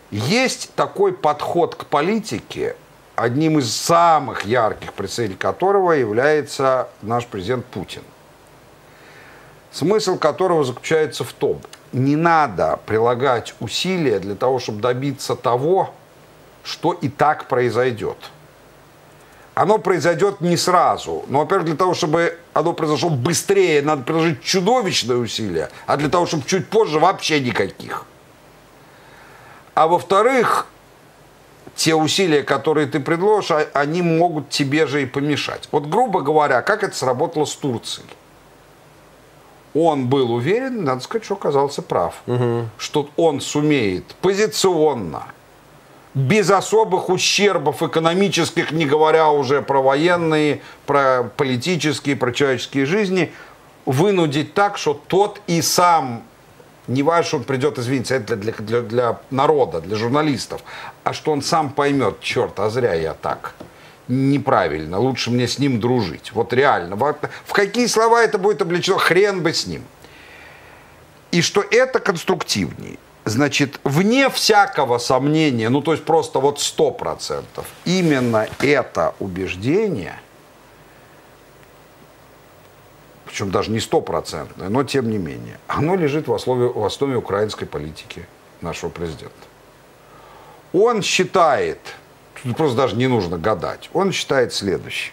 Есть такой подход к политике, одним из самых ярких представителей которого является наш президент Путин. Смысл которого заключается в том, не надо прилагать усилия для того, чтобы добиться того, что и так произойдет. Оно произойдет не сразу. Но, во-первых, для того, чтобы оно произошло быстрее, надо приложить чудовищные усилия, а для того, чтобы чуть позже, вообще никаких. А во-вторых, те усилия, которые ты предложишь, они могут тебе же и помешать. Вот, грубо говоря, как это сработало с Турцией? Он был уверен, надо сказать, что оказался прав, что он сумеет позиционно, без особых ущербов экономических, не говоря уже про военные, про политические, про человеческие жизни, вынудить так, что тот и сам, не важно, что он придет, извините, это для народа, для журналистов, а что он сам поймет, черт, а зря я так. Неправильно, лучше мне с ним дружить. Вот реально. В какие слова это будет облечено, хрен бы с ним. И что это конструктивнее. Значит, вне всякого сомнения, ну то есть просто вот 100%, именно это убеждение, причем даже не 100%, но тем не менее, оно лежит в основе украинской политики нашего президента. Он считает, тут просто даже не нужно гадать, он считает следующее.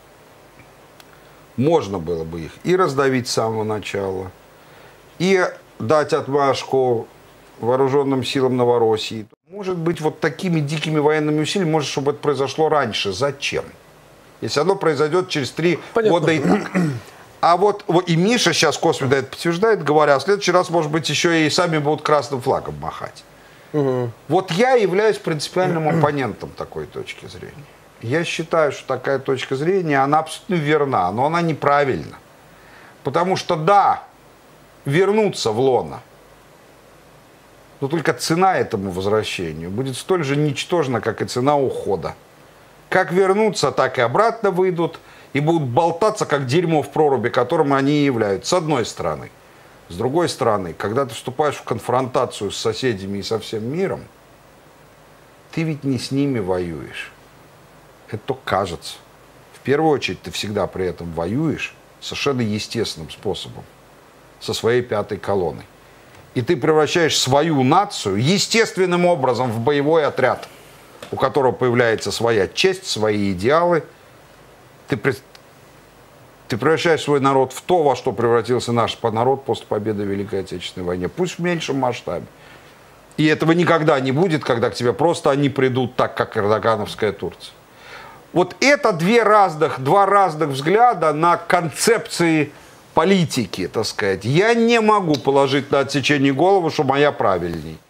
Можно было бы их и раздавить с самого начала, и дать отмашку вооруженным силам Новороссии. Может быть, вот такими дикими военными усилиями, может, чтобы это произошло раньше. Зачем? Если оно произойдет через 3 года и так. А вот и Миша сейчас косвенно это подтверждает, говоря, в следующий раз, может быть, еще и сами будут красным флагом махать. Вот я являюсь принципиальным оппонентом такой точки зрения. Я считаю, что такая точка зрения, она абсолютно верна, но она неправильна. Потому что, да, вернуться в лоно, но только цена этому возвращению будет столь же ничтожна, как и цена ухода. Как вернуться, так и обратно выйдут и будут болтаться, как дерьмо в проруби, которым они и являются, с одной стороны. С другой стороны, когда ты вступаешь в конфронтацию с соседями и со всем миром, ты ведь не с ними воюешь. Это только кажется. В первую очередь ты всегда при этом воюешь совершенно естественным способом, со своей пятой колонной. И ты превращаешь свою нацию естественным образом в боевой отряд, у которого появляется своя честь, свои идеалы. Ты превращаешь свой народ в то, во что превратился наш народ после победы в Великой Отечественной войне. Пусть в меньшем масштабе. И этого никогда не будет, когда к тебе просто они придут так, как эрдогановская Турция. Вот это два разных взгляда на концепции политики, так сказать. Я не могу положить на отсечение голову, что моя правильней.